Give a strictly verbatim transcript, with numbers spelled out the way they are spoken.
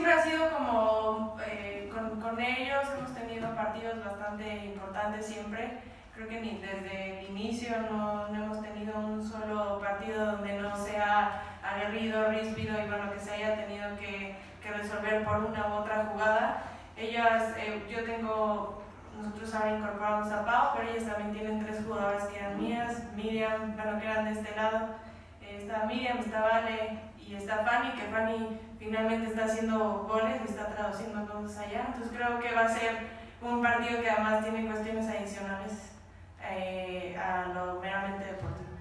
siempre ha sido como eh, con, con ellos hemos tenido partidos bastante importantes siempre. Creo que ni desde el inicio no, no hemos tenido un solo partido donde no sea aguerrido, ríspido y bueno, que se haya tenido que, que resolver por una u otra jugada. Ellas, eh, yo tengo, nosotros ahora incorporamos a Pau, pero ellas también tienen tres jugadoras que eran mías, Miriam, bueno, que eran de este lado. Eh, está Miriam, está Vale y está Fanny, que Fanny finalmente está haciendo goles y está traduciendo cosas allá. Entonces creo que va a ser un partido que además tiene cuestiones adicionales eh, a lo meramente deportivo.